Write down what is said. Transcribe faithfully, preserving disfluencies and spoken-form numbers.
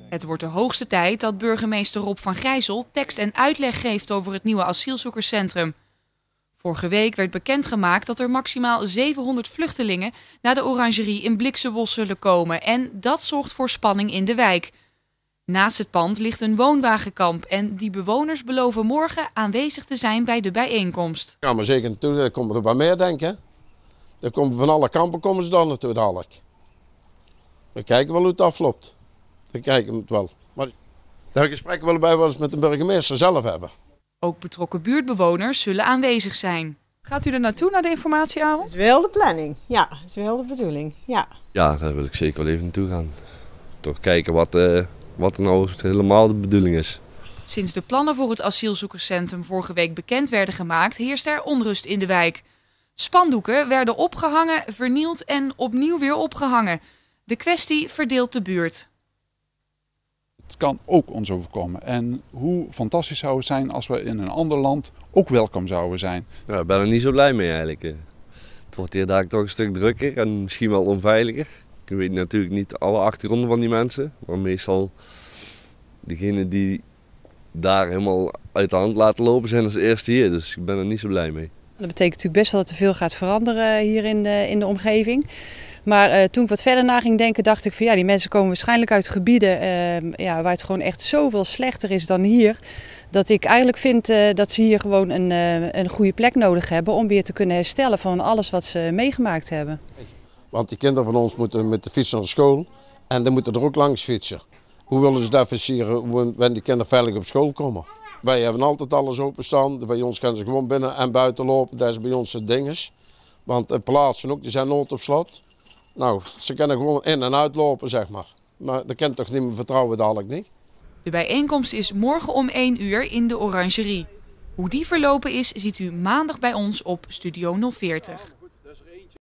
Het wordt de hoogste tijd dat burgemeester Rob van Gijzel tekst en uitleg geeft over het nieuwe asielzoekerscentrum. Vorige week werd bekendgemaakt dat er maximaal zevenhonderd vluchtelingen naar de Orangerie in Blixenbos zullen komen. En dat zorgt voor spanning in de wijk. Naast het pand ligt een woonwagenkamp en die bewoners beloven morgen aanwezig te zijn bij de bijeenkomst. Ja, maar zeker naartoe, daar komen er wat meer, denk ik. Er komen van alle kampen komen ze dan naartoe dadelijk. We kijken wel hoe het afloopt. We kijken het wel. Maar daar gesprekken willen wij wel eens met de burgemeester zelf hebben. Ook betrokken buurtbewoners zullen aanwezig zijn. Gaat u er naartoe, naar de informatieavond? Dat is wel de planning, ja. Dat is wel de bedoeling, ja. Ja, daar wil ik zeker wel even naartoe gaan. Toch kijken wat, uh, wat er nou helemaal de bedoeling is. Sinds de plannen voor het asielzoekerscentrum vorige week bekend werden gemaakt, heerst er onrust in de wijk. Spandoeken werden opgehangen, vernield en opnieuw weer opgehangen. De kwestie verdeelt de buurt. Het kan ook ons overkomen. En hoe fantastisch zou het zijn als we in een ander land ook welkom zouden zijn. Ja, ik ben er niet zo blij mee eigenlijk. Het wordt hier daar toch een stuk drukker en misschien wel onveiliger. Ik weet natuurlijk niet alle achtergronden van die mensen. Maar meestal degene die daar helemaal uit de hand laten lopen zijn als eerste hier. Dus ik ben er niet zo blij mee. Dat betekent natuurlijk best wel dat er veel gaat veranderen hier in de, in de omgeving. Maar uh, toen ik wat verder na ging denken, dacht ik van ja, die mensen komen waarschijnlijk uit gebieden uh, ja, waar het gewoon echt zoveel slechter is dan hier. Dat ik eigenlijk vind uh, dat ze hier gewoon een, uh, een goede plek nodig hebben om weer te kunnen herstellen van alles wat ze meegemaakt hebben. Want die kinderen van ons moeten met de fiets naar school en dan moeten er ook langs fietsen. Hoe willen ze dat versieren wanneer die kinderen veilig op school komen? Wij hebben altijd alles openstaan. Bij ons kunnen ze gewoon binnen en buiten lopen. Dat is bij ons het ding. Want de plaatsen ook, die zijn nooit op slot. Nou, ze kunnen gewoon in en uitlopen, zeg maar. Maar dat kent toch niet meer vertrouwen dadelijk niet. De bijeenkomst is morgen om één uur in de Orangerie. Hoe die verlopen is, ziet u maandag bij ons op Studio nul veertig.